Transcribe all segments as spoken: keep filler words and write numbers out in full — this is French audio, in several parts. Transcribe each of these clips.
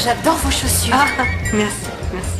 J'adore vos chaussures. Ah, merci, merci.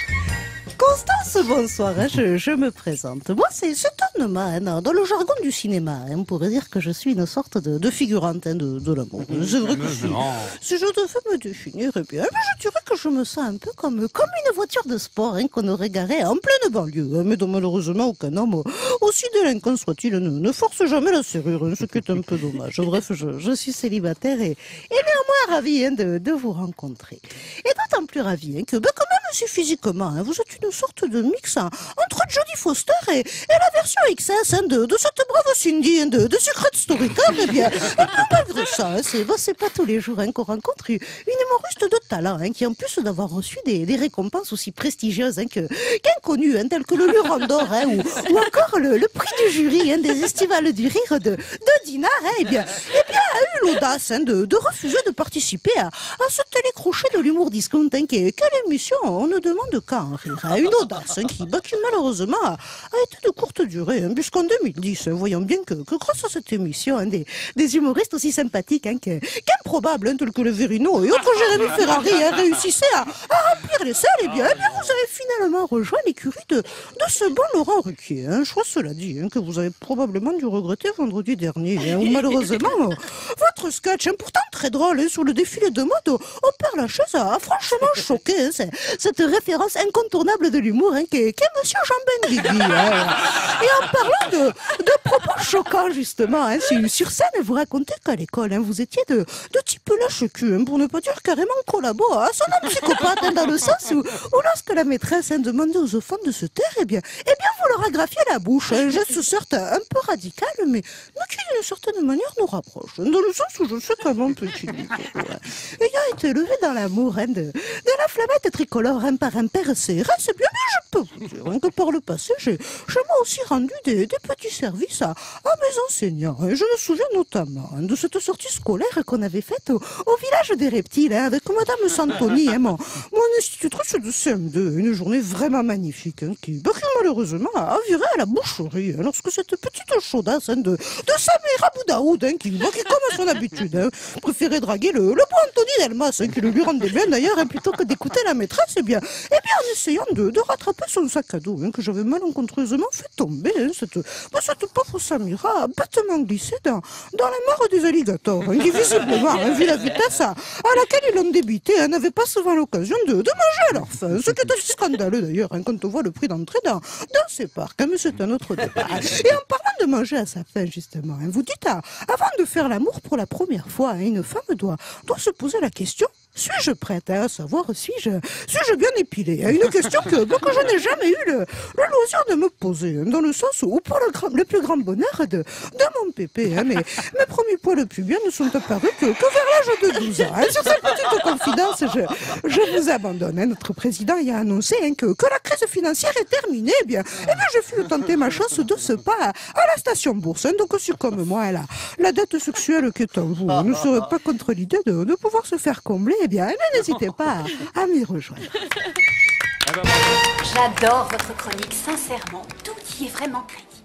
Constance, bonsoir, hein, je, je me présente. Moi, c'est étonnement, hein, dans le jargon du cinéma, hein, on pourrait dire que je suis une sorte de, de figurante hein, de, de l'amour. C'est vrai que si, si je devais me définir, eh bien, je dirais que je me sens un peu comme, comme une voiture de sport hein, qu'on aurait garée en pleine banlieue, hein, mais dont malheureusement aucun homme, aussi délinquant soit-il, ne, ne force jamais la serrure, hein, ce qui est un peu dommage. Bref, je, je suis célibataire et, et néanmoins ravie hein, de, de vous rencontrer. Et d'autant plus ravie hein, que, ben, quand même, si physiquement, hein, vous êtes une sorte de mix hein, entre Jodie Foster et, et la version X S hein, de, de cette brave Cindy hein, de, de Secret Story. Eh bien, malgré ça, hein, c'est bon, pas tous les jours hein, qu'on rencontre une humoriste de talent hein, qui, en plus d'avoir reçu des, des récompenses aussi prestigieuses hein, que, qu'inconnues, hein, telles que le Lion d'Or hein, ou, ou encore le, le prix du jury hein, des Estivales du Rire de, de Dinard, hein, eh bien, eh bien, a eu l'audace hein, de, de refuser de participer à, à ce télécrochet de l'humour discount hein, qui est quelle émission on ne demande qu'à en rire. Hein, une audace hein, qui, bah, qui malheureusement a, a été de courte durée, hein, puisqu'en deux mille dix, hein, voyons bien que, que grâce à cette émission, hein, des, des humoristes aussi sympathiques hein, que, qu'improbables, hein, tels que le Verino et autres Jérémy Ferrari hein, réussissaient à, à remplir les salles, et bien, eh bien, vous avez finalement rejoint l'écurie de, de ce bon Laurent Ruquier. Hein, choix cela dit, hein, que vous avez probablement dû regretter vendredi dernier, hein, où malheureusement, euh, votre sketch, hein, pourtant très drôle, hein, sur le défilé de mode au, au Père Lachaise a, a franchement choqué. Hein, c'est, cette référence incontournable de l'humour hein, qui est, qui est Monsieur Jean Benguigui. Hein. Et en parlant de, de propos choquants, justement, hein, sur, sur scène, vous racontez qu'à l'école, hein, vous étiez de, de type lâche-cul, hein, pour ne pas dire carrément collabo, à son nom psychopathe, hein, dans le sens où, où lorsque la maîtresse hein, demandait aux enfants de se taire, eh bien, eh bien vous leur agrafiez la bouche. Un geste certes un peu radical, mais, mais qui d'une certaine manière nous rapproche. Dans le sens où je sais comment petit Nico, ouais. Ayant été élevé dans l'amour hein, de, de la flamette tricolore hein, par un père C R S, eh bien, mais je peux vous dire hein, que par le passé, j'ai, j'ai moi aussi rendu des, des petits services à, à mes enseignants. Hein. Je me souviens notamment hein, de cette sortie scolaire qu'on avait faite au, au village des reptiles hein, avec Madame Santoni, hein, mon, mon institutrice de C M deux. Une journée vraiment magnifique hein, qui, bah, qui malheureusement a viré à la boucherie hein, lorsque cette petite chaudasse hein, de, de Samira Boudaoud, hein, qui, bah, qui, comme à son habitude, hein, préférait draguer le, le bon Anthony Delmas, hein, qui le lui rendait bien d'ailleurs, hein, plutôt que d'écouter la maîtresse, eh bien, eh bien en essayant de, de rattraper son sac à dos, hein, que j'avais malencontreusement fait tomber, hein, cette, bah, cette pauvre Samira a bêtement glissé dans, dans la mare des alligators, hein, qui visiblement, hein, vu la vitesse à, à laquelle ils l'ont débité, hein, n'avaient pas souvent l'occasion de, de manger à leur faim, ce qui est assez scandaleux d'ailleurs, hein, quand on voit le prix d'entrée dans, dans ces parcs, hein, mais c'est un autre débat. Et en parlant de manger à sa faim, justement, hein, vous dites, ah, avant de faire l'amour pour la première fois, hein, une femme doit, doit se poser la question: suis-je prête hein, à savoir, suis-je suis-je bien épilée hein, une question que, que je n'ai jamais eu le, le loisir de me poser, hein, dans le sens où, pour le, grand, le plus grand bonheur de, de mon pépé, hein, mes, mes premiers poils pubiens ne sont apparus que, que vers l'âge de douze ans. Hein. Sur cette petite confidence, je, je vous abandonne. Hein. Notre président y a annoncé hein, que, que la crise financière est terminée. Eh bien, eh bien, je fus tenter ma chance de ce pas à, à la station bourse. Hein. Donc, si comme moi, la, la dette sexuelle qui est en vous ne serait pas contre l'idée de, de pouvoir se faire combler, eh bien, n'hésitez pas à, à m'y rejoindre. J'adore votre chronique, sincèrement. Tout y est vraiment crédible.